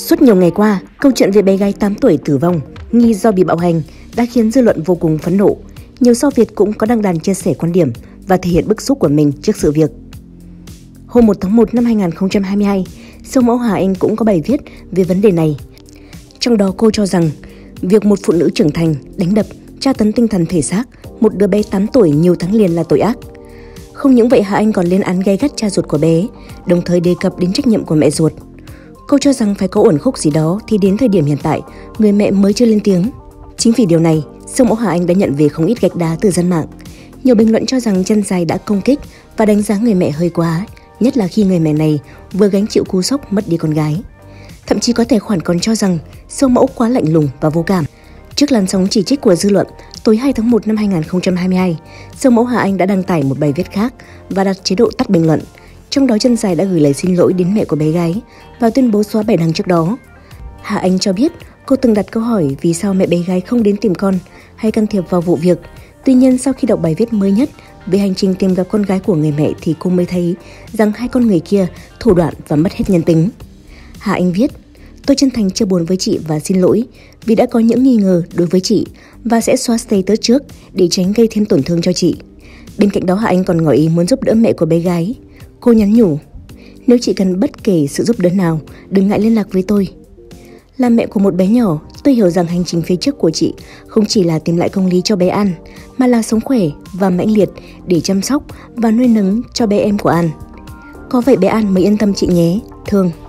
Suốt nhiều ngày qua, câu chuyện về bé gái 8 tuổi tử vong nghi do bị bạo hành đã khiến dư luận vô cùng phẫn nộ. Nhiều sao Việt cũng có đăng đàn chia sẻ quan điểm và thể hiện bức xúc của mình trước sự việc. Hôm 1 tháng 1 năm 2022, siêu mẫu Hà Anh cũng có bài viết về vấn đề này. Trong đó cô cho rằng, việc một phụ nữ trưởng thành đánh đập, tra tấn tinh thần thể xác một đứa bé 8 tuổi nhiều tháng liền là tội ác. Không những vậy, Hà Anh còn lên án gay gắt cha ruột của bé, đồng thời đề cập đến trách nhiệm của mẹ ruột. Cô cho rằng phải có uẩn khúc gì đó thì đến thời điểm hiện tại, người mẹ mới chưa lên tiếng. Chính vì điều này, siêu mẫu Hà Anh đã nhận về không ít gạch đá từ dân mạng. Nhiều bình luận cho rằng chân dài đã công kích và đánh giá người mẹ hơi quá, nhất là khi người mẹ này vừa gánh chịu cú sốc mất đi con gái. Thậm chí có tài khoản còn cho rằng siêu mẫu quá lạnh lùng và vô cảm. Trước làn sóng chỉ trích của dư luận, tối 2 tháng 1 năm 2022, siêu mẫu Hà Anh đã đăng tải một bài viết khác và đặt chế độ tắt bình luận. Trong đó chân dài đã gửi lời xin lỗi đến mẹ của bé gái và tuyên bố xóa bài đăng trước đó. Hà Anh cho biết cô từng đặt câu hỏi vì sao mẹ bé gái không đến tìm con hay can thiệp vào vụ việc. Tuy nhiên sau khi đọc bài viết mới nhất về hành trình tìm gặp con gái của người mẹ thì cô mới thấy rằng hai con người kia thủ đoạn và mất hết nhân tính. Hà Anh viết: "Tôi chân thành chia buồn với chị và xin lỗi vì đã có những nghi ngờ đối với chị và sẽ xóa status trước để tránh gây thêm tổn thương cho chị." Bên cạnh đó, Hà Anh còn ngỏ ý muốn giúp đỡ mẹ của bé gái. Cô nhắn nhủ: "Nếu chị cần bất kể sự giúp đỡ nào, đừng ngại liên lạc với tôi. Là mẹ của một bé nhỏ, tôi hiểu rằng hành trình phía trước của chị không chỉ là tìm lại công lý cho bé An, mà là sống khỏe và mãnh liệt để chăm sóc và nuôi nấng cho bé em của An. Có vậy bé An mới yên tâm chị nhé. Thương."